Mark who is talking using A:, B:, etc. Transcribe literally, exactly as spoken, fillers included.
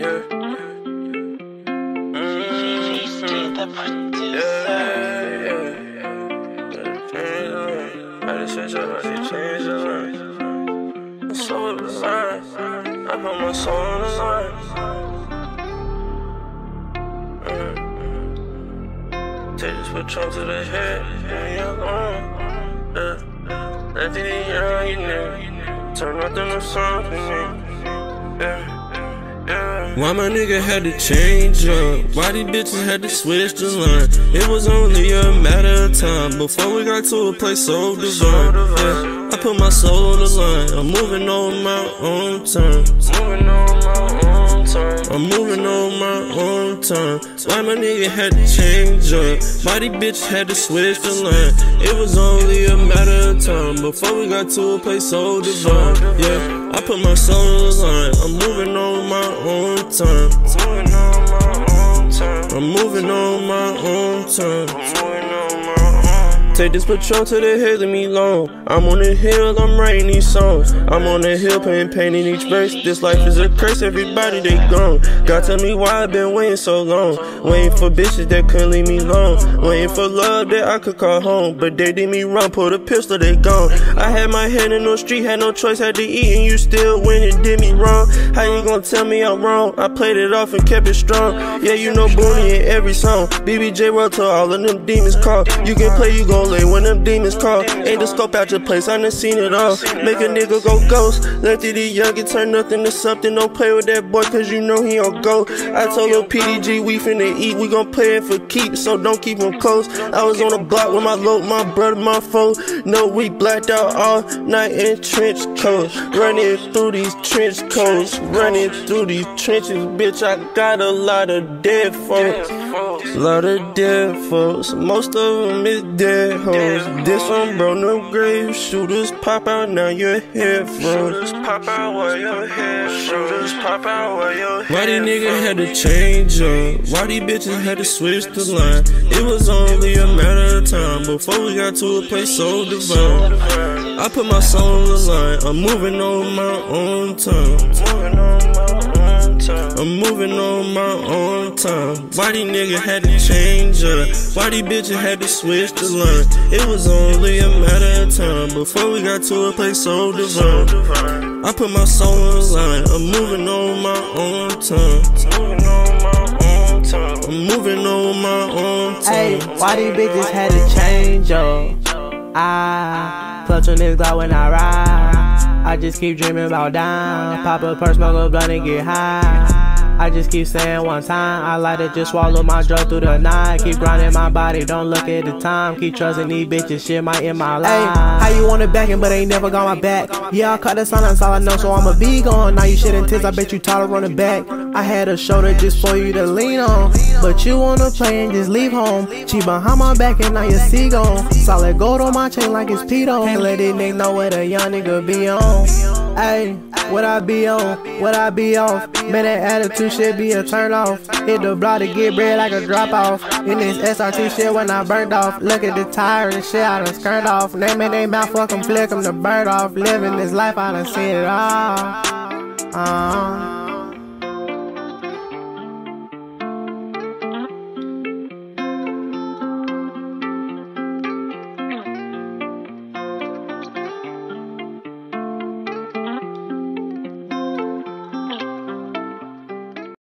A: Yeah.
B: Mm-hmm. The producer.
A: Yeah, yeah. Gotta change up, I gotta change up. My soul on the line. I put my soul on the line. Mm-hmm. Take this patrol to the head, and you're gone. Yeah. Let the young, you know. Turn nothing to something. Yeah.
C: Why my nigga had to change up? Why these bitches had to switch the line? It was only a matter of time before we got to a place so divine. Yeah, I put my soul on the line. I'm moving on my own time.
A: Moving on my own time.
C: I'm moving on my own time. Why my nigga had to change up? Why these bitches had to switch the line? It was only a matter of time before we got to a place so divine. Yeah, I put my soul on the line. I'm moving on my own time.
A: Moving on my own time.
C: I'm moving on my own time.
A: Moving on my own.
C: Take this patrol to the hill, leave me alone. I'm on the hill, I'm writing these songs. I'm on the hill, pain, pain in each verse. This life is a curse, everybody they gone. God tell me why I been waiting so long. Waiting for bitches that couldn't leave me alone. Waiting for love that I could call home. But they did me wrong, pulled a pistol, they gone. I had my head in the street, had no choice, had to eat, and you still win and did me wrong. How you gonna tell me I'm wrong? I played it off and kept it strong. Yeah, you know Booney in every song. B B J World till all of them demons call. You can play, you gon' lay when them demons call. Ain't the scope out your place, I done seen it all. Make a nigga go ghost. Let the youngin' turn nothing to something. Don't play with that boy, cause you know he on go. I told your P D G we finna eat, we gon' play it for keeps, so don't keep him close. I was on the block with my load, my brother, my foe. No, we blacked out all night in trench coats. Running through these trench coats. Running through these trenches, bitch, I got a lot of dead folks. Lot of dead folks, most of them is dead hoes. This one, bro, no grave. Shooters pop out, now your head froze.
A: Shooters pop out while your hair. Shooters pop out while your hair.
C: Why these niggas had to change up? Why these bitches had to switch the line? It was only a matter of time before we got to a place so divine. I put my soul on the line. I'm moving on my own time.
A: Moving on my own time.
C: I'm moving on my own time. Why these niggas had to change up? Why these bitches had to switch the line? It was only a matter of time before we got to a place so divine. I put my soul on the line. I'm moving on my own time.
A: Moving on my own time.
C: I'm moving on my own time.
D: Hey, why these bitches had to change up? I clutch on this Glock when I ride. I just keep dreaming about dying. Pop a purse, smoke a blunt and get high. I just keep saying one time, I like to just swallow my drug through the night. Keep grinding my body, don't look at the time. Keep trusting these bitches, shit might in my life. Hey, how you want it backing, but ain't never got my back? Yeah, I cut the sun, that's all I know, so I'ma be gone. Now you shitting tears, I bet you tired of running back. I had a shoulder just for you to lean on, but you wanna play and just leave home. Cheat behind my back and now you see gone. Solid gold on my chain like it's Pito. Can't let these niggas know what a young nigga be on. Hey, what I be on, what I be off. Man, that attitude shit be a turn off. Hit the block to get bread like a drop off. In this S R T shit when I burnt off. Look at the tire and shit I done skirt off. Name in they mouth, fuck 'em, flick 'em the bird off. Living this life I done seen it all. Uh -huh.